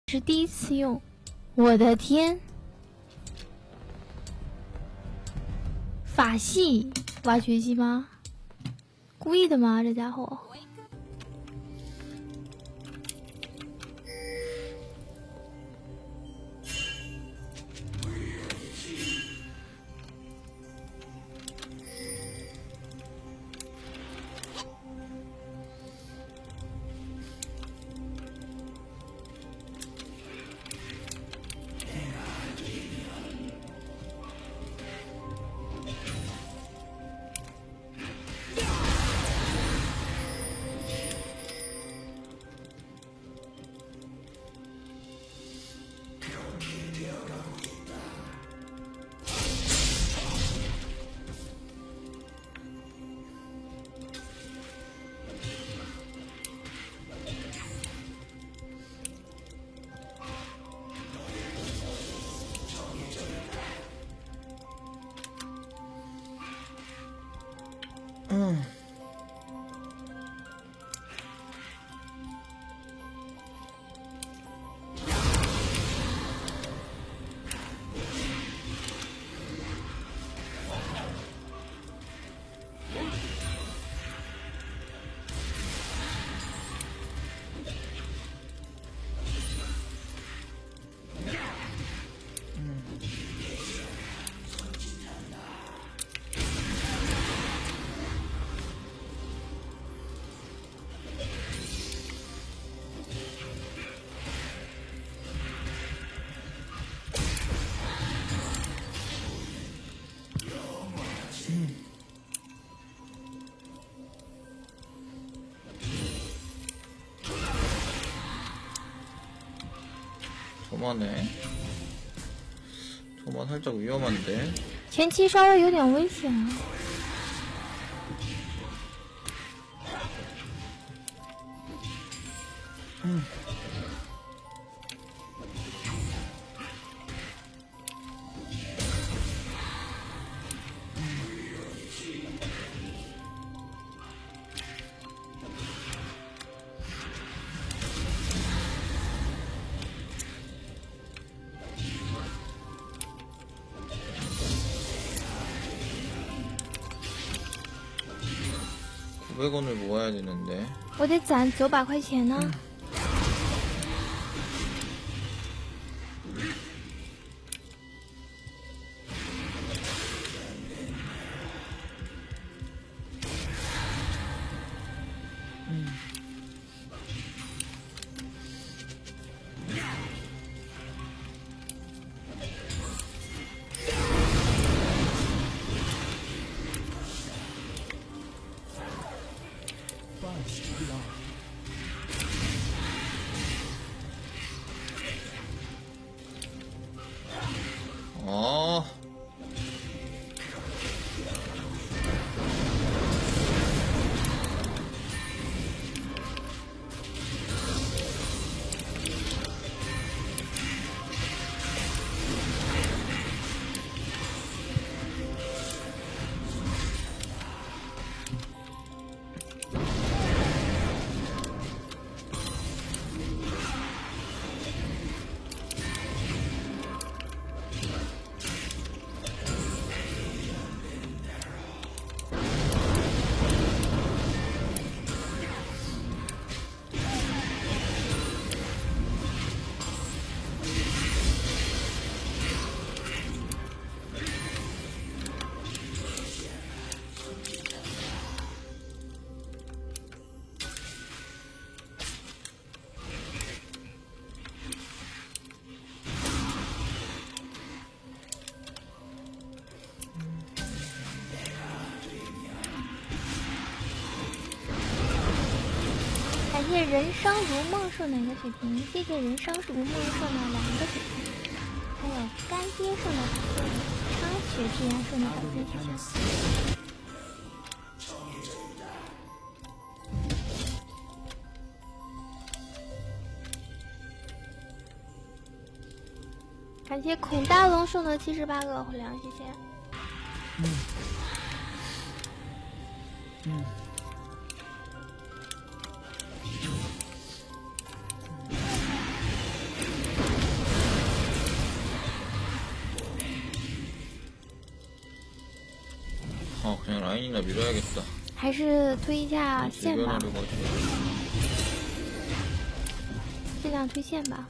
是第一次用，我的天！法系挖掘机吗？故意的吗？这家伙！ 도마네. 도마 살짝 위험한데. 前期稍微有点危险啊。 900원을 모아야 되는데. 我得攒900块钱呢。 아. 感谢人生如梦送的1个水瓶，谢谢人生如梦送的2个水瓶，还有干爹送的苍雪之源送的小金小小。感谢孔大龙送的78个火粮，谢谢。 그냥 라인이나 밀어야겠다. 还是推一下线吧， 밀어내려고 하지. 尽量推线吧。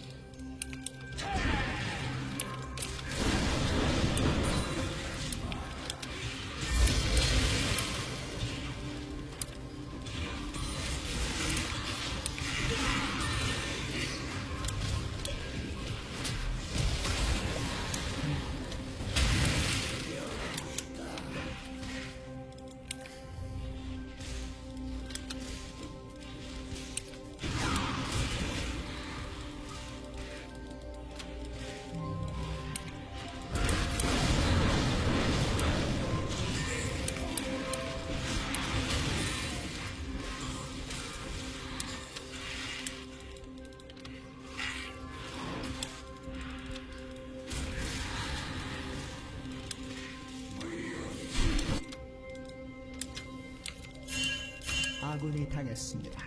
아군이 당했습니다.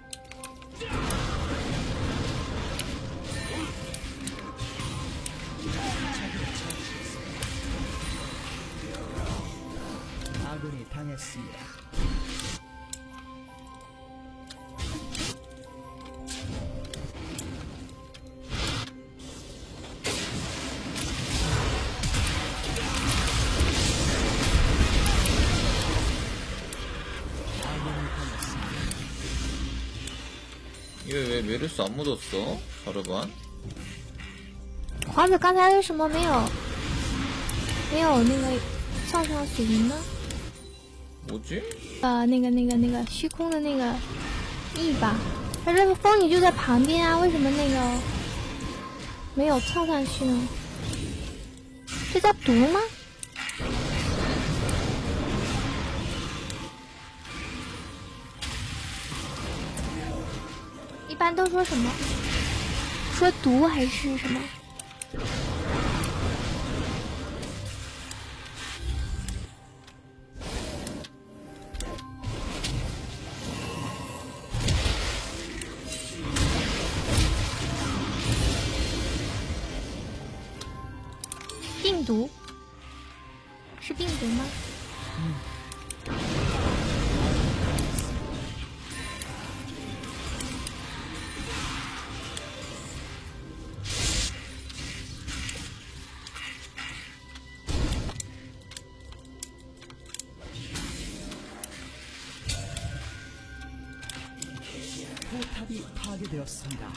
아군이 당했습니다. 이게 왜 메르스 안 묻었어? 자르반? 华子刚才为什么没有那个上水银呢？ 뭐지? 那个虚空的那个 E 吧，他这个风女就在旁边啊，为什么那个没有蹭上去呢？这叫毒吗？一般都说什么？说毒还是什么？ 病毒是病毒吗？ 포탑이 파괴되었습니다.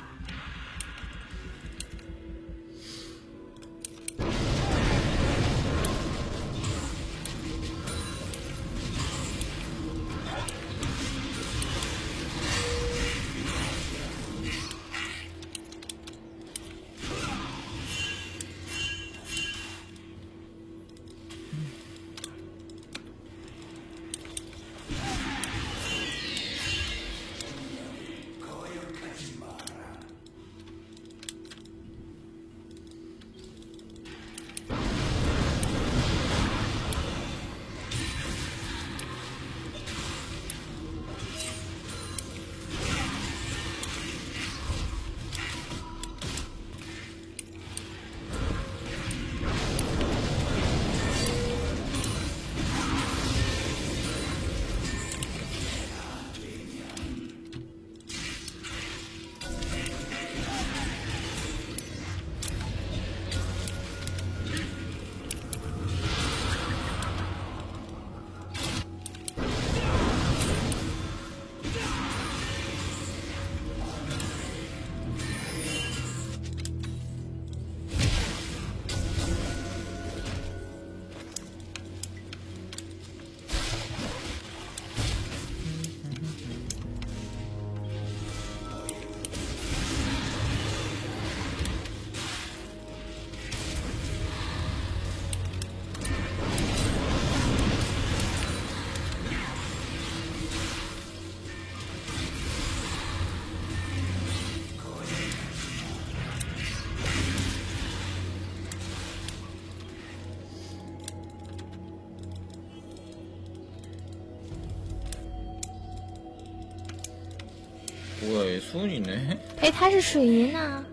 뭐야, 얘 수은이네? 哎，他是水银呐、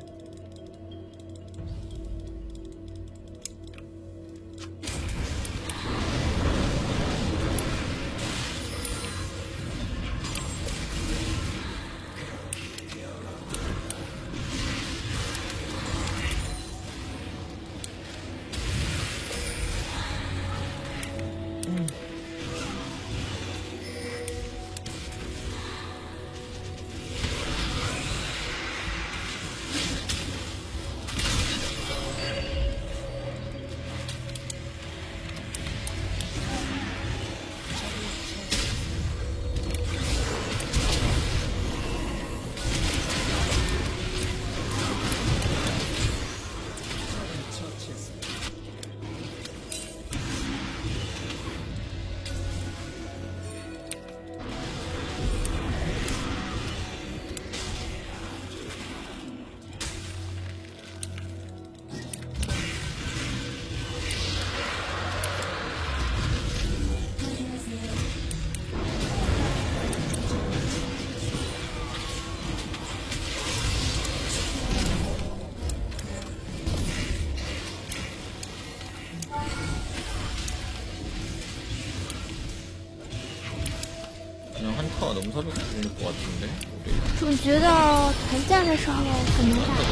3,400 죽을 것 같은데 우리 总觉得团战的时候很难打。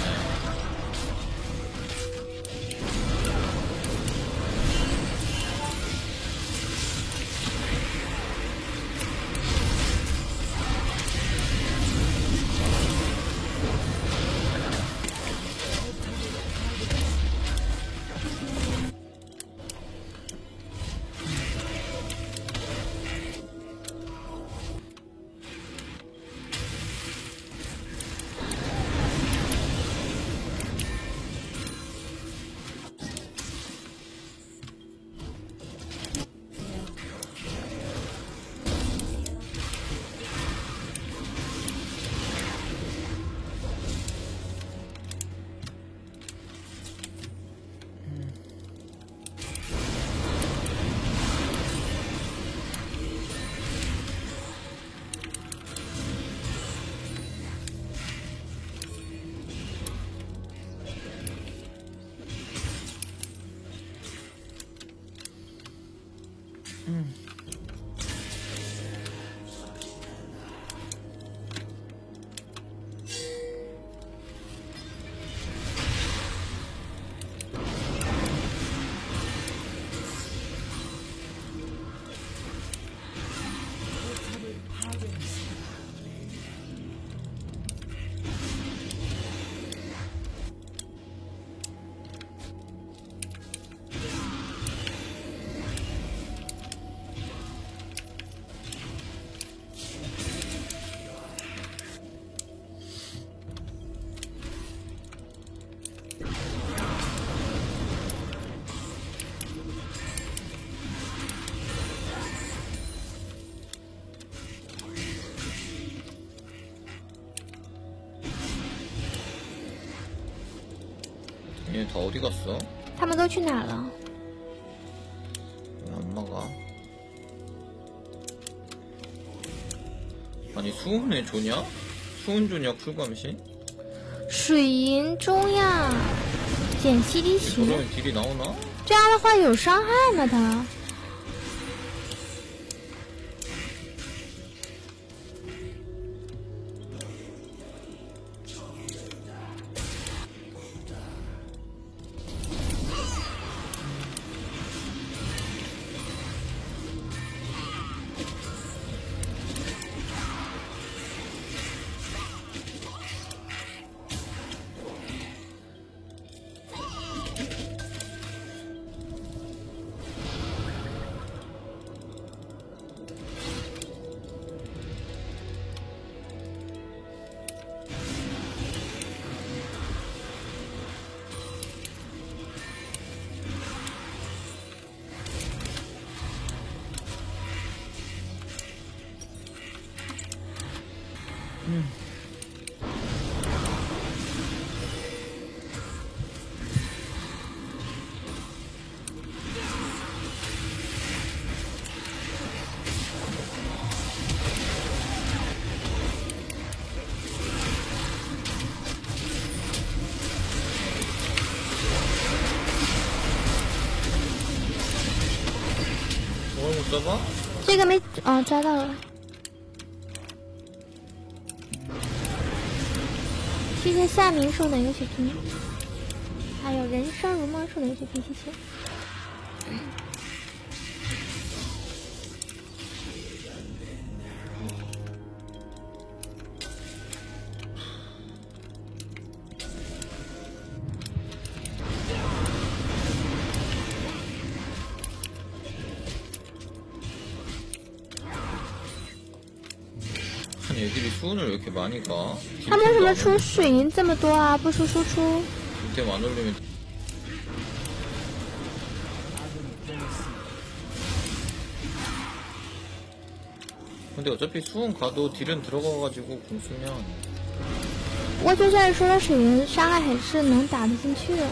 얘네 다 어디 갔어? 他们都去哪了？ 왜 안 나가? 아니 수은에 조냐? 수은 조냐 쿨감시? 水银中呀，减CD型， 저러면 딜이 나오나? 这样的话有伤害吗？他？ 저걸 못 잡아? 这个没抓到了。谢谢夏明送的一个血瓶，还有人生如梦送的一个血瓶，谢谢。 아니 애들이 수은을 왜 이렇게 많이 가? 他们为什么出水银这么多啊？不出输出？ 딜템 안 올리면 근데 어차피 수은 가도 딜은 들어가가지고 공 쓰면 不过就算说了水银，伤害还是能打得进去的。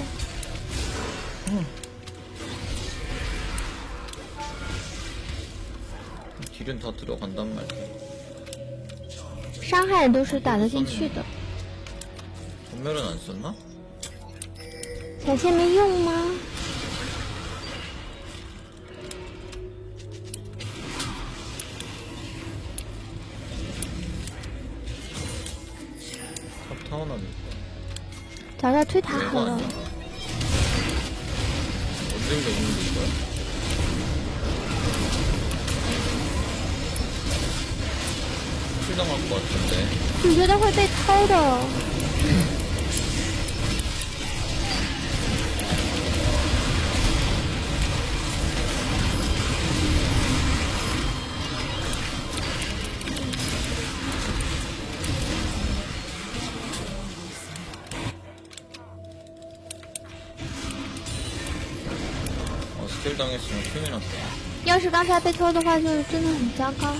딜은 다 들어간단 말이야. 伤害都是打得进去的。 전멸은 안 썼나? 闪现没用吗？ 找找推塔好了。 언젠가 있는 거야? 출당할 것 같은데. 我觉得会被偷的。 스킬 당했으면 큰일 났다. 要是刚才被偷的话，就是真的很糟糕。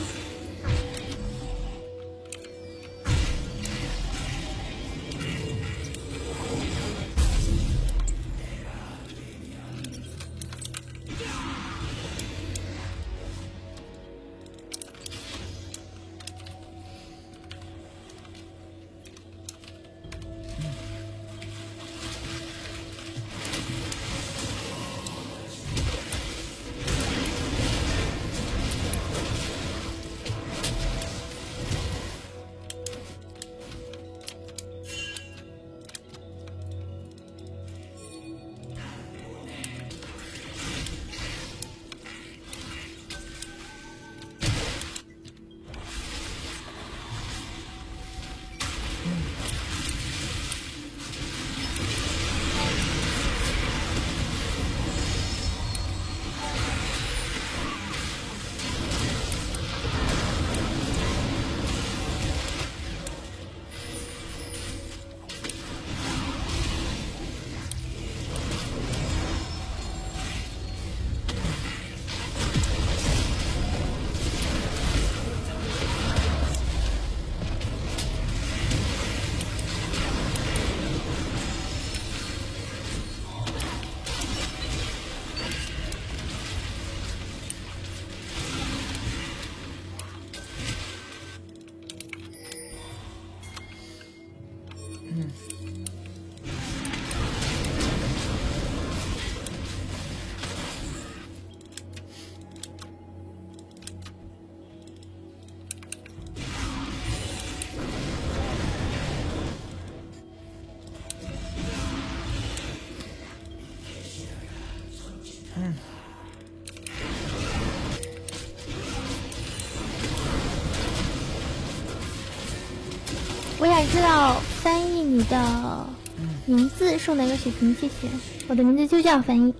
我想知道翻译你的名字送哪个水瓶，谢谢。我的名字就叫翻译。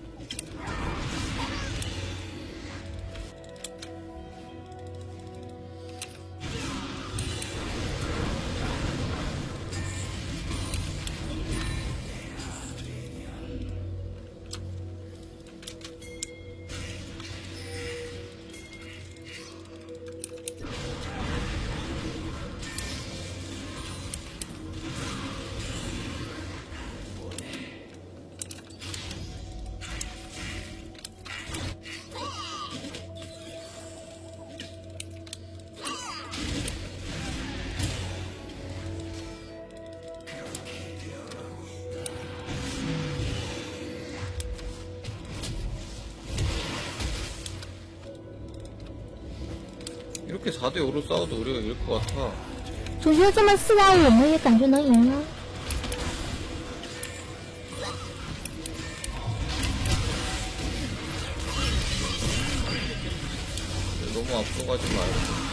이렇게 4대5로 싸워도 우리가 이길 것 같아. 主角这么4打5，我们也感觉能赢啊。 너무 앞으로 가지 말고.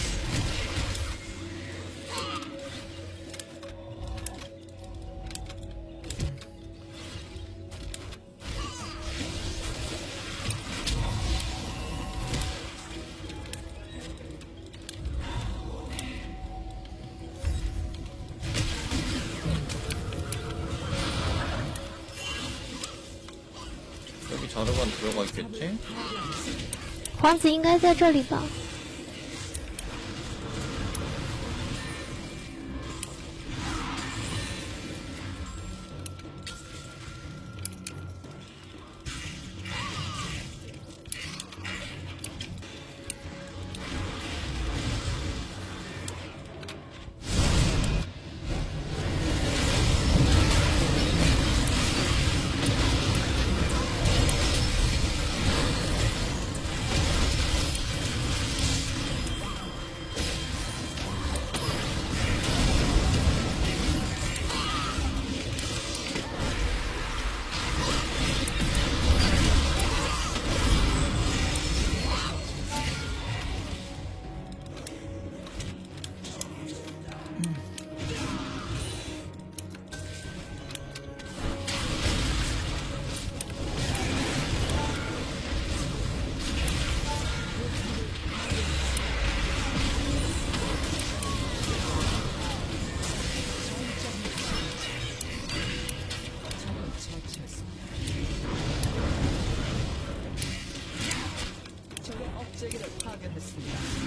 여기 자르반 들어가 있겠지? 皇子应该在这里吧？ 되었습니다.